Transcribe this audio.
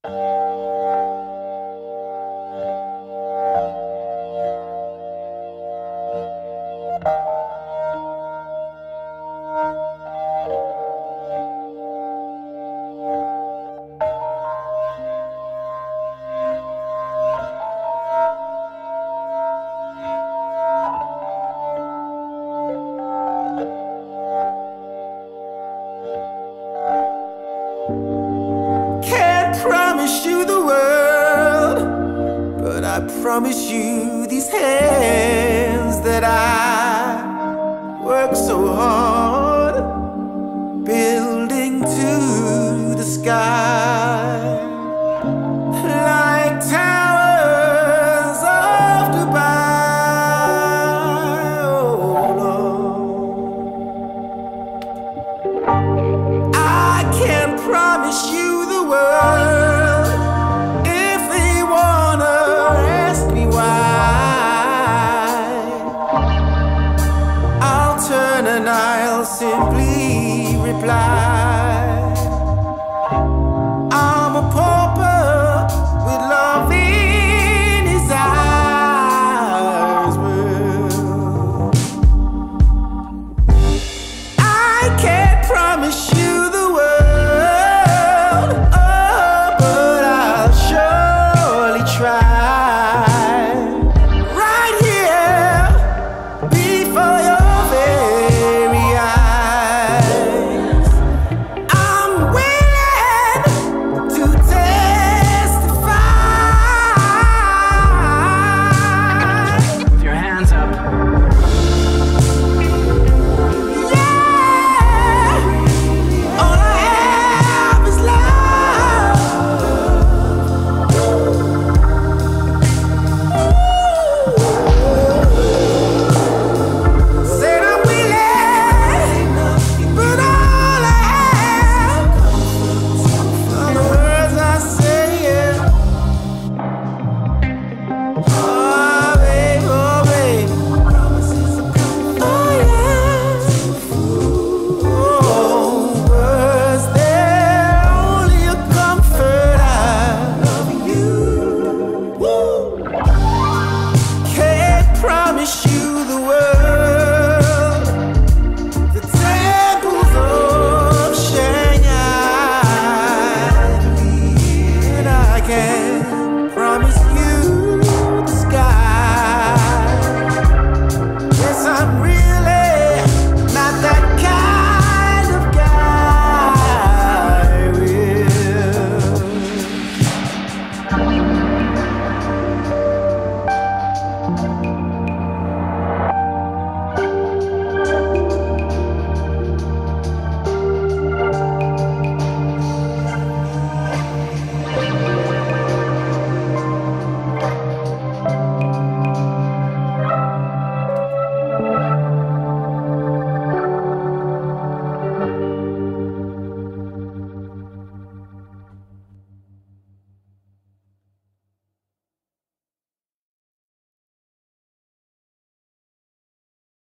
Promise you these hands that I work so hard building to the sky like towers of Dubai. Oh Lord, I can't promise you the world. And I'll simply reply, I'm a pauper with love in his eyes. Well, I can't promise you the world, oh, but I'll surely try. Right here before your again.